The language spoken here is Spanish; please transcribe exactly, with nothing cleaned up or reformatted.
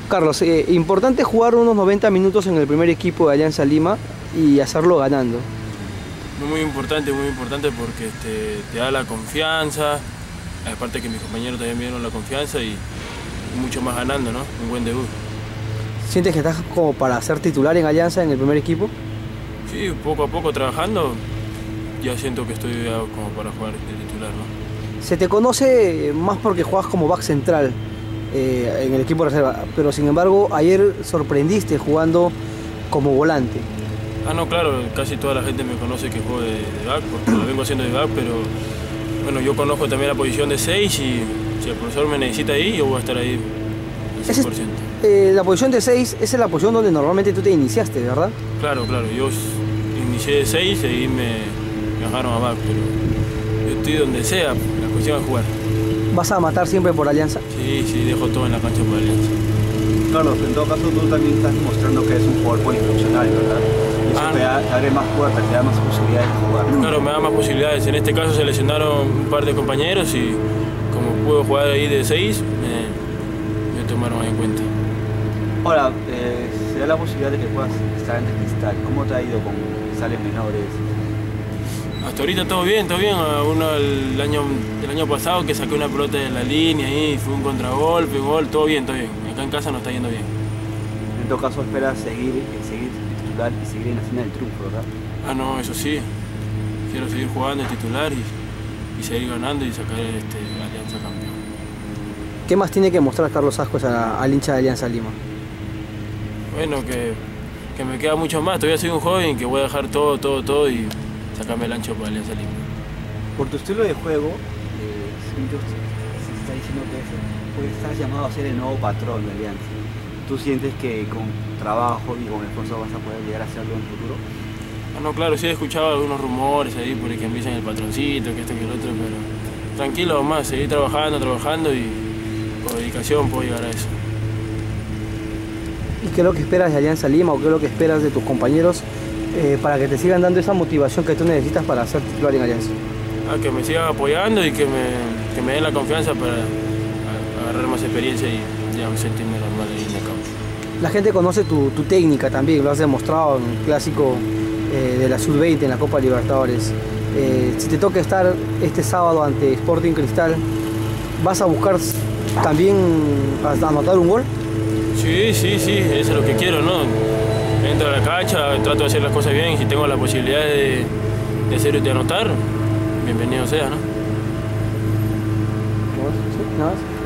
Carlos, eh, importante jugar unos noventa minutos en el primer equipo de Alianza Lima y hacerlo ganando. Muy importante, muy importante porque este, te da la confianza, aparte que mis compañeros también me dieron la confianza y mucho más ganando, ¿no? Un buen debut. ¿Sientes que estás como para ser titular en Alianza en el primer equipo? Sí, poco a poco trabajando, ya siento que estoy ya como para jugar de titular, ¿no? Se te conoce más porque juegas como back central eh, en el equipo de reserva, pero sin embargo ayer sorprendiste jugando como volante. Ah, no, claro, casi toda la gente me conoce que juego de, de back, porque lo vengo haciendo de back, pero bueno, yo conozco también la posición de seis y si el profesor me necesita ahí, yo voy a estar ahí al cien por ciento. Es, eh, la posición de seis, esa es la posición donde normalmente tú te iniciaste, ¿verdad? Claro, claro, yo inicié de seis y ahí me, me bajaron a back, pero yo estoy donde sea, la cuestión es jugar. ¿Vas a matar siempre por Alianza? Sí, sí, dejo todo en la cancha por Alianza. Carlos, en todo caso tú también estás demostrando que eres un jugador polifuncional, ¿verdad? Y eso ah, te, da, te abre más puertas, te da más posibilidades de jugar. Claro, me da más posibilidades. En este caso se lesionaron un par de compañeros y como puedo jugar ahí de seis, me, me tomaron en cuenta. Ahora, eh, se da la posibilidad de que puedas estar en el Cristal. ¿Cómo te ha ido con sales menores? Hasta ahorita todo bien, todo bien. Uno el año, el año pasado que saqué una pelota de la línea y fue un contragolpe, gol, todo bien, todo bien. Acá en casa nos está yendo bien. En todo caso esperas seguir, seguir titular y seguir en la cima del triunfo, ¿verdad? Ah, no, eso sí. Quiero seguir jugando de titular y, y seguir ganando y sacar este, Alianza campeón. ¿Qué más tiene que mostrar Carlos Ascuez al hincha de Alianza Lima? Bueno, que, que me queda mucho más. Todavía soy un joven que voy a dejar todo, todo, todo y sacarme el ancho para Alianza Lima. Por tu estilo de juego, eh, se está diciendo que puedes estar llamado a ser el nuevo patrón de Alianza. ¿Tú sientes que con trabajo y con esfuerzo vas a poder llegar a hacerlo en el futuro? Ah, no, claro, sí he escuchado algunos rumores ahí por el que me dicen el patroncito, que esto, que el otro, pero tranquilo más, seguir trabajando, trabajando y con dedicación puedo llegar a eso. ¿Y qué es lo que esperas de Alianza Lima o qué es lo que esperas de tus compañeros eh, para que te sigan dando esa motivación que tú necesitas para ser titular en Alianza? Ah, que me sigan apoyando y que me, que me den la confianza para agarrar más experiencia y ya sentirme normal ahí en el campo. La gente conoce tu, tu técnica también, lo has demostrado en el clásico eh, de la sub veinte en la Copa Libertadores. Eh, si te toca estar este sábado ante Sporting Cristal, ¿vas a buscar también anotar un gol? Sí, sí, sí, eso es lo que quiero, ¿no? Entro a la cancha, trato de hacer las cosas bien y si tengo la posibilidad de, de hacer y de anotar, bienvenido sea, ¿no? ¿No? ¿Sí? ¿Nada más?